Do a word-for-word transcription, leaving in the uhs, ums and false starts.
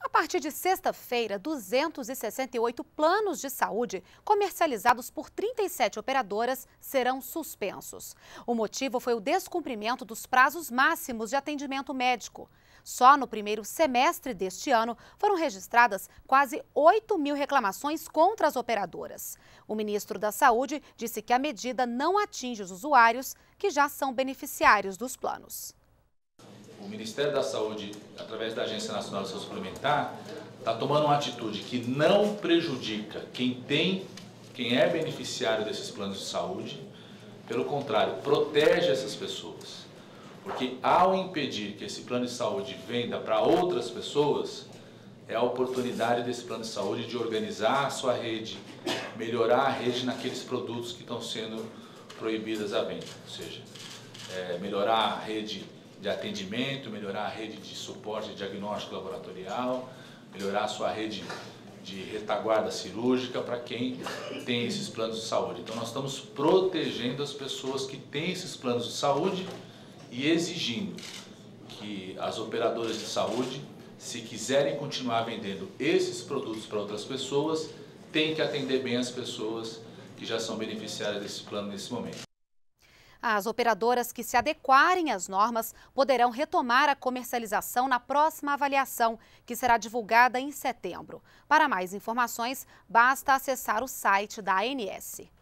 A partir de sexta-feira, duzentos e sessenta e oito planos de saúde comercializados por trinta e sete operadoras serão suspensos. O motivo foi o descumprimento dos prazos máximos de atendimento médico. Só no primeiro semestre deste ano foram registradas quase oito mil reclamações contra as operadoras. O ministro da Saúde disse que a medida não atinge os usuários que já são beneficiários dos planos. O Ministério da Saúde, através da Agência Nacional de Saúde Suplementar, está tomando uma atitude que não prejudica quem tem, quem é beneficiário desses planos de saúde. Pelo contrário, protege essas pessoas. Porque ao impedir que esse plano de saúde venda para outras pessoas, é a oportunidade desse plano de saúde de organizar a sua rede, melhorar a rede naqueles produtos que estão sendo proibidos à venda. Ou seja, é, melhorar a rede de atendimento, melhorar a rede de suporte diagnóstico laboratorial, melhorar a sua rede de retaguarda cirúrgica para quem tem esses planos de saúde. Então nós estamos protegendo as pessoas que têm esses planos de saúde e exigindo que as operadoras de saúde, se quiserem continuar vendendo esses produtos para outras pessoas, têm que atender bem as pessoas que já são beneficiárias desse plano nesse momento. As operadoras que se adequarem às normas poderão retomar a comercialização na próxima avaliação, que será divulgada em setembro. Para mais informações, basta acessar o site da A N S.